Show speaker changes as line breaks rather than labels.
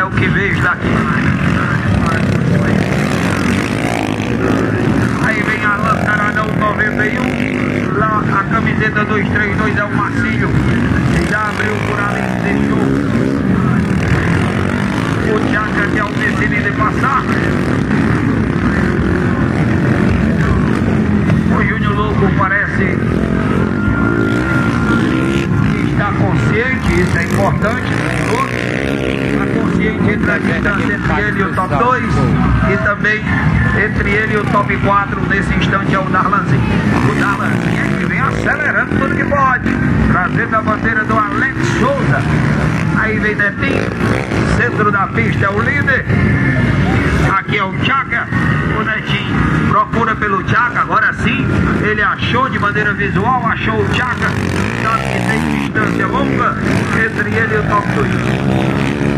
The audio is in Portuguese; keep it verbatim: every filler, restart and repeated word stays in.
o que vejo daqui. Aí vem Alan Caradão noventa e um. Lá a camiseta dois três dois é o Marcílio. Já abriu por ali, deixou o Tchaca, que é o decide de passar. O Júnior Louco parece que está consciente, isso é importante. Está consciente entre a distância entre ele e o top dois e também entre ele e o top quatro. Nesse instante é o Darlanzinho. O Darlanzinho é que vem acelerando tudo que pode, trazendo a bandeira do Alex Souza. Aí vem Netinho, centro da pista é o líder. Aqui é o Tchaca. O Netinho procura pelo Tchaca, agora sim ele achou de maneira visual, achou o Tchaca, sabe que tem distância longa entre ele e o top dois.